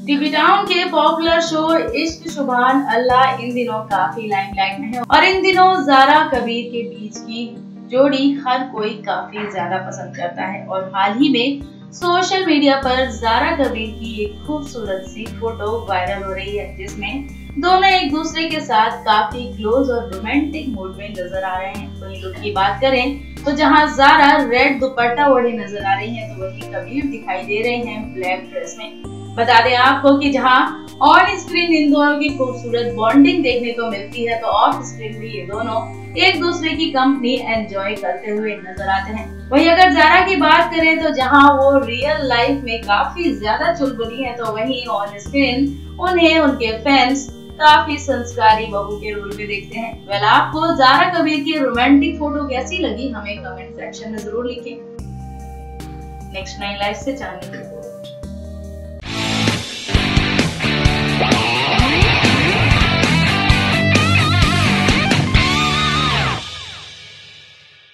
TV town के popular show Ishq Subhan अल्लाह इन दिनों काफी लाइमलाइट में है और इन दिनों ज़ारा कबीर के बीच की जोड़ी हर कोई काफी ज्यादा पसंद करता है। और हाल ही में सोशल मीडिया पर ज़ारा कबीर की एक खूबसूरत सी फोटो वायरल हो रही है, जिसमें दोनों एक दूसरे के साथ काफी क्लोज और रोमांटिक मूड में नजर आ रहे हैं। वहीं लुक की बात करें तो जहां ज़ारा रेड दुपट्टा ओढ़े नजर आ रही हैं, तो वहीं कबीर दिखाई दे रहे हैं ब्लैक ड्रेस में। बता दें आपको कि जहां ऑन स्क्रीन इन दोनों की खूबसूरत बॉन्डिंग देखने को मिलती है, तो ऑफ स्क्रीन भी ये दोनों एक दूसरे की कंपनी एंजॉय करते हुए नजर आते हैं। वहीं अगर ज़ारा की बात करें तो जहां वो रियल लाइफ में काफी ज्यादा चुलबुली है, तो वहीं ऑन स्क्रीन उन्हें उनके फैंस काफी संस्कारी बहू के रोल में देखते हैं। वेल, आपको ज़ारा कबीर की रोमांटिक फोटो कैसी लगी, हमें कमेंट सेक्शन में जरूर लिखें। नेक्स्ट 9 लाइफ से जानने के लिए